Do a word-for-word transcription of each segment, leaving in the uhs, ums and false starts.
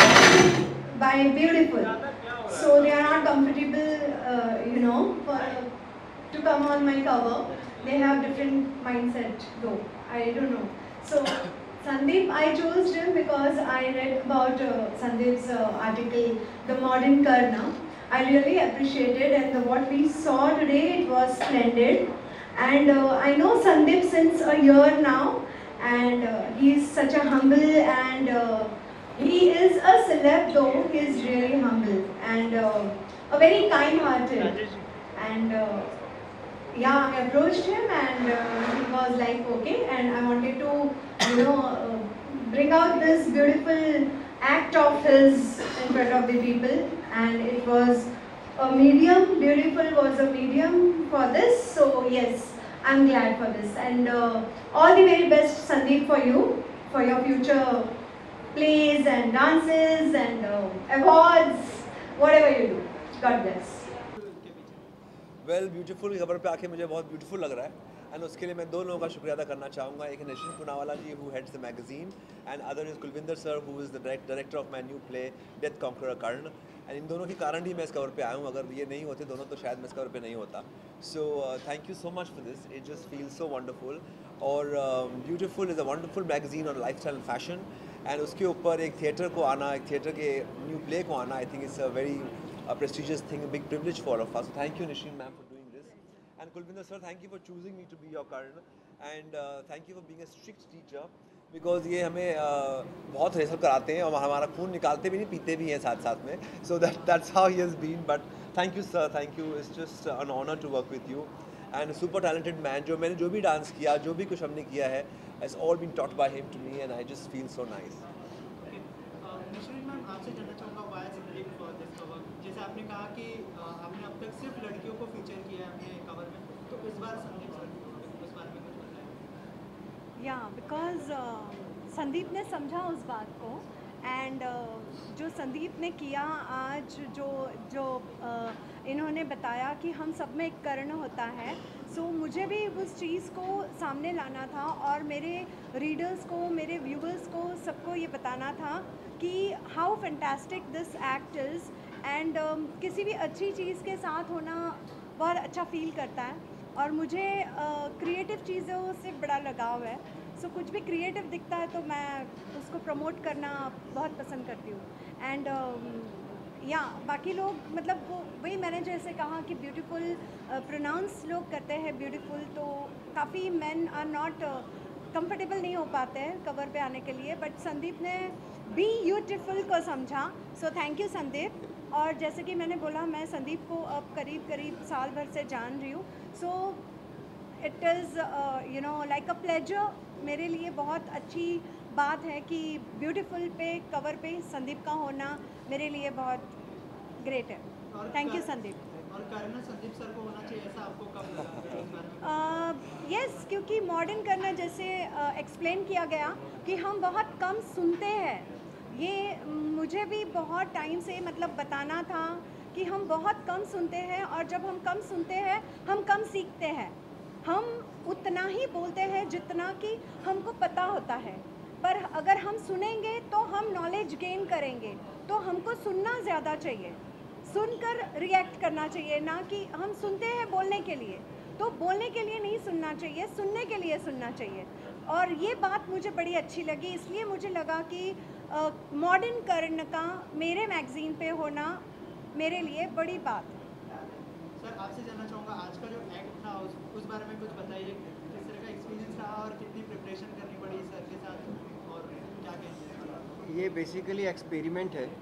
by Beautiful. So they are not comfortable, uh, you know, for, to come on my cover. They have different mindset though. I don't know. So Sandeep, I chose him because I read about uh, Sandeep's uh, article, The Modern Karna. I really appreciated, and the, what we saw today, it was splendid. And uh, I know Sandeep since a year now, and uh, he is such a humble and uh, he is a celeb though, he is really humble and uh, a very kind-hearted. And uh, yeah, I approached him and uh, he was like, okay, and I wanted to, you know, uh, bring out this beautiful act of his in front of the people, and it was a medium, Beautiful was a medium for this, so yes, I'm glad for this. And uh, all the very best, Sandeep, for you, for your future plays and dances and uh, awards, whatever you do. God bless. Well beautiful की खबर पे आके मुझे बहुत beautiful लग रहा है and उसके लिए मैं दो लोगों का शुक्रिया अदा करना चाहूँगा. एक Nishin Poonawalla ji who heads the magazine and other is Kulvinder sir who is the director of my new play death conqueror Karna. And इन दोनों के कारण ही मैं इस कवर पे आया हूँ. अगर ये नहीं होते दोनों तो शायद मैं इस कवर पे नहीं होता. So thank you so much for this. It just feel so wonderful. और beautiful is a wonderful magazine और लाइफ स्टाइल फैशन. एंड उसके ऊपर एक थिएटर को आना, एक थिएटर के न्यू प्ले को आना, I think it's a very prestigious thing, big privilege for of us. Thank you Nishin ma'am for And Kulvinder sir, thank you for choosing me to be your Karan, and uh, thank you for being a strict teacher because ये हमें uh, बहुत wrestle कराते हैं और हमारा खून निकालते भी नहीं, पीते भी हैं साथ साथ में. So that that's how he has been. But thank you sir, thank you. It's just an honor to work with you. And a super talented man. जो मैंने जो भी डांस किया, जो भी कुछ हमने किया है, has all been taught by him to me, and I just feel so nice. आपसे जानना चाहूँगा why Sandeep for this cover. जैसे आपने कहा कि आपने अब तक सिर्फ लड़कियों को फीचर किया है अपने कवर में, तो इस बार संदीप सर उस बारे में कुछ बताएं. या बिकॉज संदीप ने समझा उस बात को, एंड uh, जो संदीप ने किया आज, जो जो uh, इन्होंने बताया कि हम सब में एक कर्ण होता है. सो so, मुझे भी उस चीज़ को सामने लाना था और मेरे रीडर्स को, मेरे व्यूवर्स को, सबको ये बताना था कि how fantastic this act is. And किसी भी अच्छी चीज़ के साथ होना बहुत अच्छा फील करता है. और मुझे क्रिएटिव uh, चीज़ों से बड़ा लगाव है. सो so, कुछ भी क्रिएटिव दिखता है तो मैं उसको प्रमोट करना बहुत पसंद करती हूँ. एंड या बाकी लोग, मतलब वो वही मैंने जैसे कहा कि ब्यूटीफुल प्रोनाउंस लोग करते हैं ब्यूटीफुल, तो काफ़ी मैन आर नॉट कंफर्टेबल नहीं हो पाते हैं कवर पे आने के लिए. बट संदीप ने बी ब्यूटीफुल को समझा. So thank you Sandeep. और जैसे कि मैंने बोला, मैं संदीप को अब करीब करीब साल भर से जान रही हूँ. So it is you know like a pleasure. मेरे लिए बहुत अच्छी बात है कि ब्यूटीफुल पे कवर पे संदीप का होना मेरे लिए बहुत ग्रेट है. Thank you Sandeep. और करना संदीप सर को होना चाहिए, ऐसा आपको कब लगा? यस uh, क्योंकि मॉडर्न करना जैसे एक्सप्लेन uh, किया गया कि हम बहुत कम सुनते हैं. ये मुझे भी बहुत टाइम से मतलब बताना था कि हम बहुत कम सुनते हैं, और जब हम कम सुनते हैं हम कम सीखते हैं. हम उतना ही बोलते हैं जितना कि हमको पता होता है, पर अगर हम सुनेंगे तो हम नॉलेज गेन करेंगे. तो हमको सुनना ज़्यादा चाहिए, सुनकर रिएक्ट करना चाहिए, ना कि हम सुनते हैं बोलने के लिए. तो बोलने के लिए नहीं सुनना चाहिए, सुनने के लिए सुनना चाहिए. और ये बात मुझे बड़ी अच्छी लगी, इसलिए मुझे लगा कि मॉडर्न कर्ण का मेरे मैगज़ीन पे होना मेरे लिए बड़ी बात है. सर आपसे जानना चाहूँगा, आज का जो एक्ट था उस, उस बारे में कुछ बताइए. किस तरह का एक्सपीरियंस रहा और कितनी प्रिपरेशन करनी पड़ी सर के साथ, और क्या कहेंगे? ये बेसिकली एक्सपेरिमेंट है,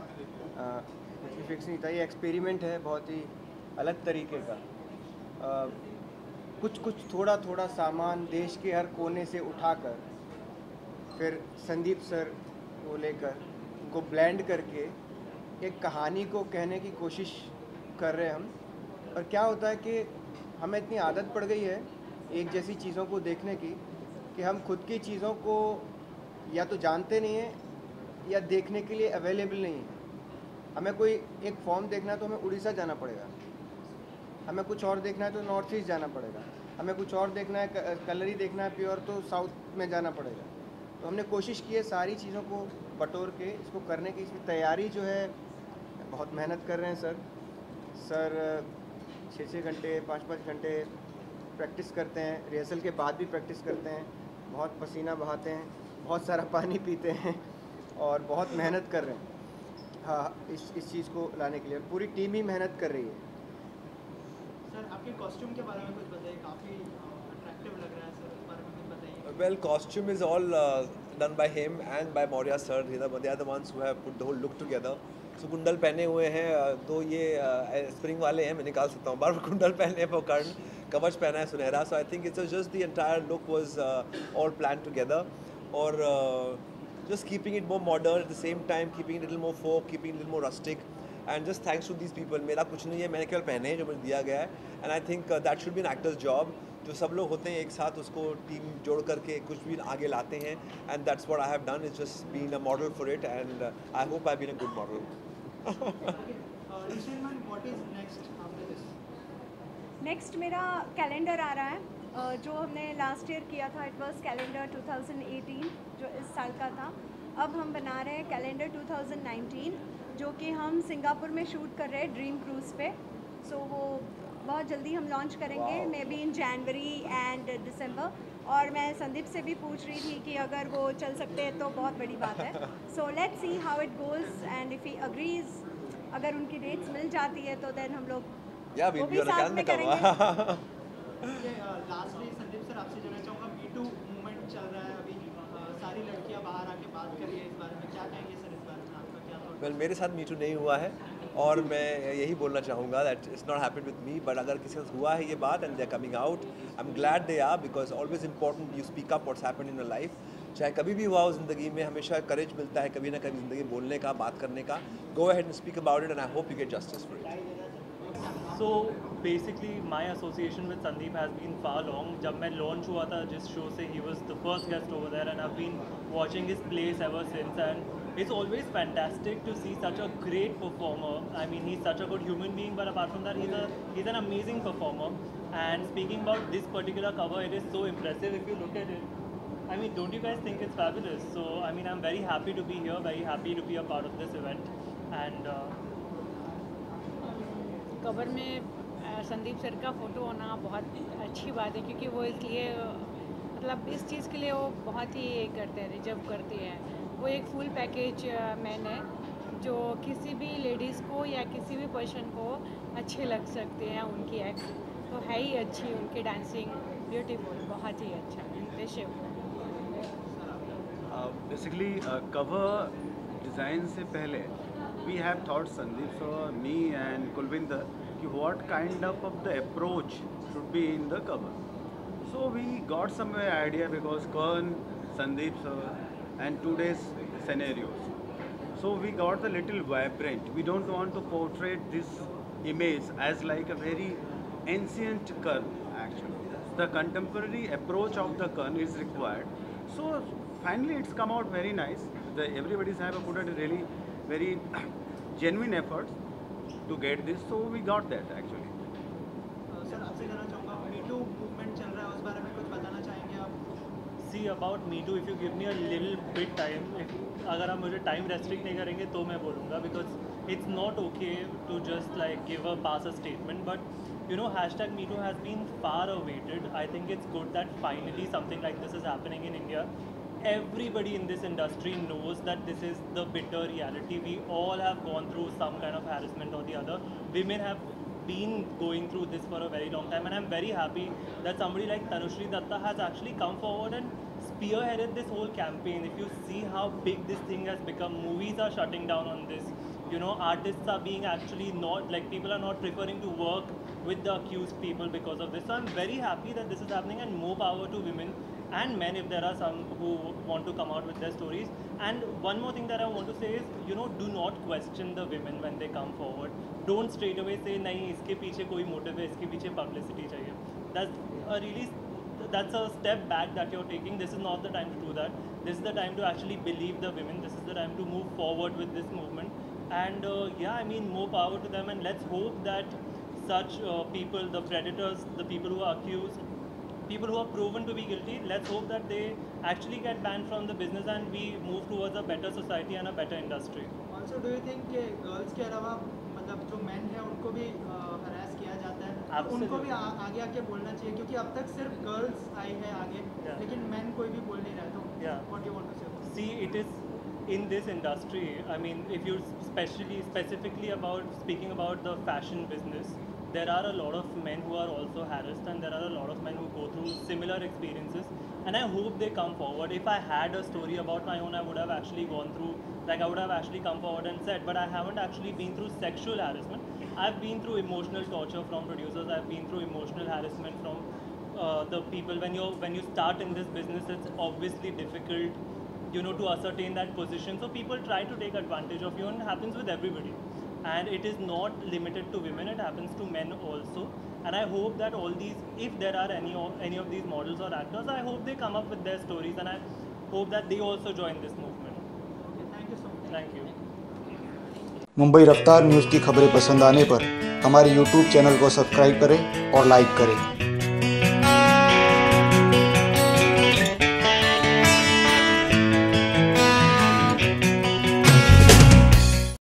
कुछ फिक्स नहीं था. ये एक्सपेरिमेंट है बहुत ही अलग तरीके का. आ, कुछ कुछ थोड़ा थोड़ा सामान देश के हर कोने से उठाकर फिर संदीप सर को लेकर उनको ब्लेंड करके एक कहानी को कहने की कोशिश कर रहे हैं हम. और क्या होता है कि हमें इतनी आदत पड़ गई है एक जैसी चीज़ों को देखने की कि हम खुद की चीज़ों को या तो जानते नहीं हैं या देखने के लिए अवेलेबल नहीं है. हमें कोई एक फॉर्म देखना है तो हमें उड़ीसा जाना पड़ेगा, हमें कुछ और देखना है तो नॉर्थ ईस्ट जाना पड़ेगा, हमें कुछ और देखना है, कलरी देखना है प्योर, तो साउथ में जाना पड़ेगा. तो हमने कोशिश की है सारी चीज़ों को बटोर के इसको करने की इसकी तैयारी जो है बहुत मेहनत कर रहे हैं सर सर छः छः घंटे पाँच पाँच घंटे प्रैक्टिस करते हैं, रिहर्सल के बाद भी प्रैक्टिस करते हैं, बहुत पसीना बहाते हैं, बहुत सारा पानी पीते हैं और बहुत मेहनत कर रहे हैं हाँ इस इस चीज़ को लाने के लिए। पूरी टीम ही मेहनत कर रही है। सर आपके कॉस्ट्यूम के बारे में कुछ बताइए, काफ़ी अट्रैक्टिव लग रहा है सर, इस बारे में कुछ बताइए। Well, costume is all uh, done by him and by Maurya sir. They are the- they are the ones who have put the whole look together. So कुंडल पहने हुए हैं, uh, दो ये स्प्रिंग वाले हैं, मैं निकाल सकता हूँ बार बार। कुंडल पहने हैं कर्ण, कवच पहना है सुनहरा. So I think it's just the entire look was uh, all planned together. और uh, just keeping it more modern at the same time, keeping it a little more folk, keeping it a little more rustic. And just thanks to these people. मेरा कुछ नहीं है, मैंने केवल पहने हैं जो मुझे दिया गया है. And I think uh, that should be an actor's job. जो सब लोग होते हैं एक साथ उसको टीम जोड़ करके कुछ भी आगे लाते हैं. And that's what I have done, is just being a model for it. And uh, I hope I've been a good model. Nishan ma'am, what is next after this? Next मेरा calendar आ रहा है अ, जो हमने last year किया था, it was calendar two thousand eighteen जो इस साल का था. अब हम बना रहे हैं कैलेंडर टू थाउजेंड नाइनटीन जो कि हम सिंगापुर में शूट कर रहे हैं ड्रीम क्रूज़ पे. सो so, वो बहुत जल्दी हम लॉन्च करेंगे, may be in January and दिसंबर. और मैं संदीप से भी पूछ रही थी कि अगर वो चल सकते हैं तो बहुत बड़ी बात है. So let's see how it goes and if he agrees, अगर उनकी डेट्स मिल जाती है तो देन हम लोग Yeah, वो we'll भी be on a साथ में calendar करेंगे. cover. लास्टली संदीप सर आपसे जानना चाहूँगा, मी टू मूवमेंट चल रहा है अभी, अ, सारी लड़कियाँ बाहर आके बात कर रही है इस बारे में, क्या कहेंगे सर इस बारे में, आपका क्या थॉट? वेल well, मेरे साथ मीटू नहीं हुआ है और मैं यही बोलना चाहूँगा that it's not happened with me. But अगर किसी के साथ हुआ है ये बात and they are coming out, I am glad they are, because always important you speak up what's happened in your life. चाहे कभी भी हुआ हो ज़िंदगी में, हमेशा करेज मिलता है कभी ना कभी ज़िंदगी में बोलने का, बात करने का. Go ahead and speak about it and I hope you get justice for it. So basically my association with Sandeep has been far long. जब मैं launch हुआ था जिस show से, he was the first guest over there and I've been watching his plays ever since, and it's always fantastic to see such a great performer. I mean, he's such a good human being, but apart from that he's a he's an amazing performer. And speaking about this particular cover, it is so impressive if you look at it. I mean, don't you guys think it's fabulous? So I mean, I'm very happy to be here, very happy to be a part of this event. And uh, cover में अ, Sandeep sir का photo होना बहुत अच्छी बात है, क्योंकि वो इसलिए अ, मतलब इस चीज़ के लिए वो बहुत ही ये करते हैं, रिजर्व करते हैं. वो एक फुल पैकेज मैन है जो किसी भी लेडीज़ को या किसी भी पर्सन को अच्छे लग सकते हैं. उनकी एक्ट तो है ही अच्छी, उनकी डांसिंग ब्यूटीफुल, बहुत ही अच्छा है. बेसिकली कवर डिज़ाइन से पहले we have thought, Sandeep sir, me and Kulvinder, ki what kind of, of the approach should be in the cover. So we got some idea because Karan, Sandeep sir and today's scenarios. So we got a little vibrant. We don't want to portray this image as like a very ancient Karan actually. The contemporary approach of the Karan is required. So finally it's come out very nice. The, everybody's have put a really very genuine efforts to get this, so we got that actually. Sir आपसे जानना चाहूँगा, मी to movement चल रहा है, उस बारे में कुछ बताना चाहेंगे आप? see about me too, if you give me a little bit time, if अगर आप मुझे टाइम रेस्ट्रिक्ट नहीं करेंगे तो मैं बोलूँगा, because it's not okay to just like give a pass a statement, but you know hashtag me too has been far awaited. I think it's good that finally something like this is happening in India. Everybody in this industry knows that this is the bitter reality. We all have gone through some kind of harassment or the other. Women have been going through this for a very long time, and I'm very happy that somebody like Tanushri Datta has actually come forward and spearheaded this whole campaign. If you see how big this thing has become, movies are shutting down on this. You know, artists are being actually not, like, people are not preferring to work with the accused people because of this. So I'm very happy that this is happening, and more power to women and men if there are some who want to come out with their stories. And one more thing that I want to say is, you know, do not question the women when they come forward. Don't straight away say, nahi, iske piche koi motive hai, iske piche publicity chahiye. That's a really, that's a step back that you're taking. This is not the time to do that. This is the time to actually believe the women. This is the time to move forward with this movement. And uh, yeah, I mean, more power to them, and let's hope that such uh, people, the predators, the people who are accused, people who are proven to be guilty, let's hope that they actually get banned from the business and we move towards a better society and a better industry. Also, do you think कि girls के अलावा मतलब जो men है उनको भी harass किया जाता है? Absolutely. उनको भी आ, आगे आके बोलना चाहिए क्योंकि अब तक सिर्फ girls आई है आगे, Yeah. लेकिन men कोई भी बोल नहीं रहा है तो Yeah. what do you want to say about it? See, it is in this industry, I mean, if you especially specifically about speaking about the fashion business, there are a lot of men who are also harassed and there are a lot of men who go through similar experiences, and I hope they come forward. If I had a story about my own, I would have actually gone through, like I would have actually come forward and said, but I haven't actually been through sexual harassment. I've been through emotional torture from producers, I've been through emotional harassment from uh, the people. When you when you start in this business, it's obviously difficult, you know, to ascertain that position. So people try to take advantage of you, and it happens with everybody. And it is not limited to women, it happens to men also. And I hope that all these, if there are any of, any of these models or actors, I hope they come up with their stories, and I hope that they also join this movement. Okay, thank you so much. Thank you. Mumbai रफ्तार news की खबरें पसंद आने पर हमारे YouTube channel को subscribe करें और लाइक करें।